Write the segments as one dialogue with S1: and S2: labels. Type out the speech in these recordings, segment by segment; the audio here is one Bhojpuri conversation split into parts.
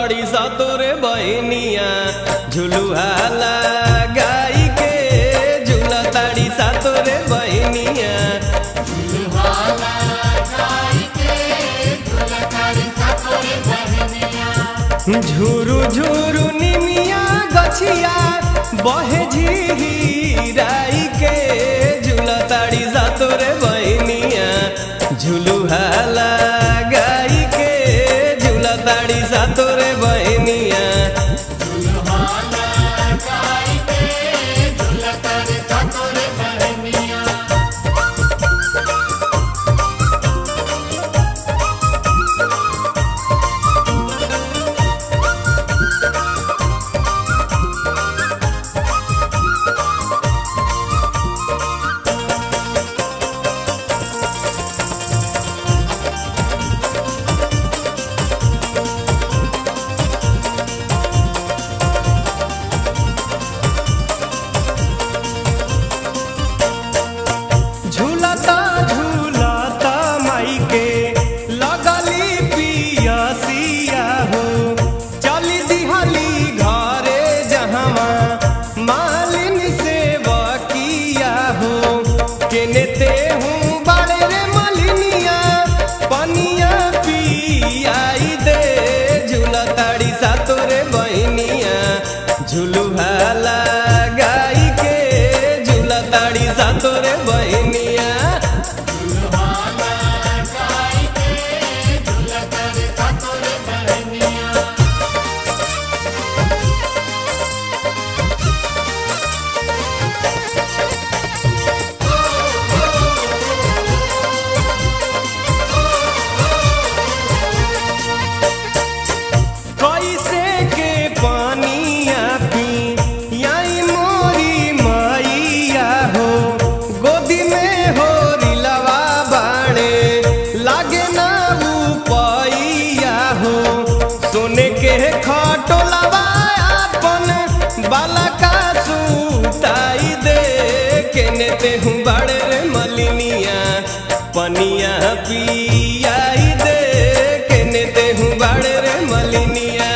S1: ताड़ी सा तोरे बहनिया झुलुहा लगाई के झूला ताड़ी सा तोरे बहनिया झुरु झुरु निमिया गछिया बहे झिराई के झूला ताड़ी सा तोरे बहनिया झुलुहा लगाई के झूला ताड़ी सा तोरे बहनिया केनेते हूँ बड़े रे मलिनिया पनिया पियाई दे झूला ताड़ी सा तोरे बहनिया झुलुहा लगाई के झूला ताड़ी सा तोरे बहनिया सोने के खटोलावा अपन बाला का सुताई दे केनेते हूँ बड़े रे मलिनिया पनिया पियाई दे केनेते हूँ बड़े रे मलिनिया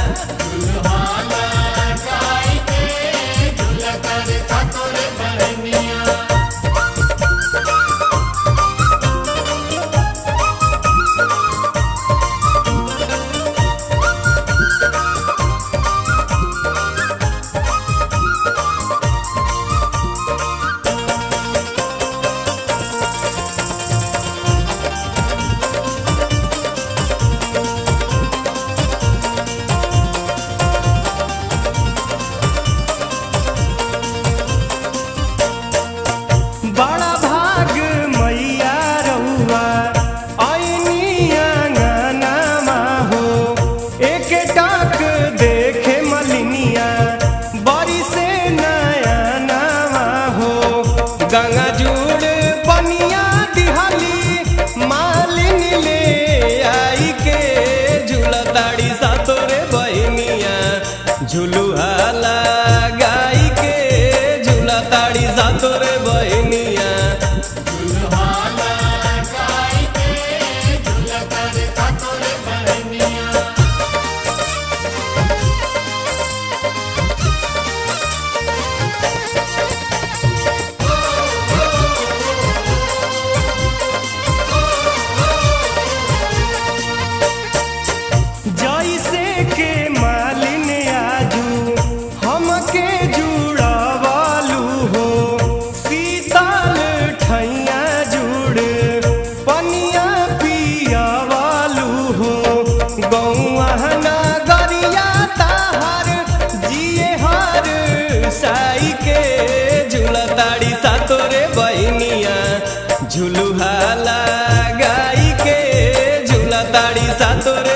S1: बड़ा भाग मैया रहुआ आईनी आंगनमा हो एक टाक देखे मलिनिया बड़ी से नया नामा हो गंगा जुड़ पनिया दिहाली मालिन ले आई के झूला ताड़ी सा तोरे बहनिया झुलुहा लगाई के झूला ताड़ी सा तोरे बहनिया जैसे के मालिन आजू हमके जुड़ावालू हो शीतल ठैया जुड़ पनिया पियावालू हो गौआ नगरिया ताहर जिए हर साई के झूला ताड़ी सा तोरे बहनिया झुलुहा लगाई के झूला ताड़ी सा तोरे